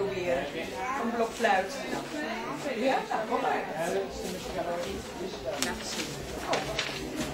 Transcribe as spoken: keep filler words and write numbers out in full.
proberen. Een blokfluit. Ja? Nou, kom maar. Laten zien. Oh.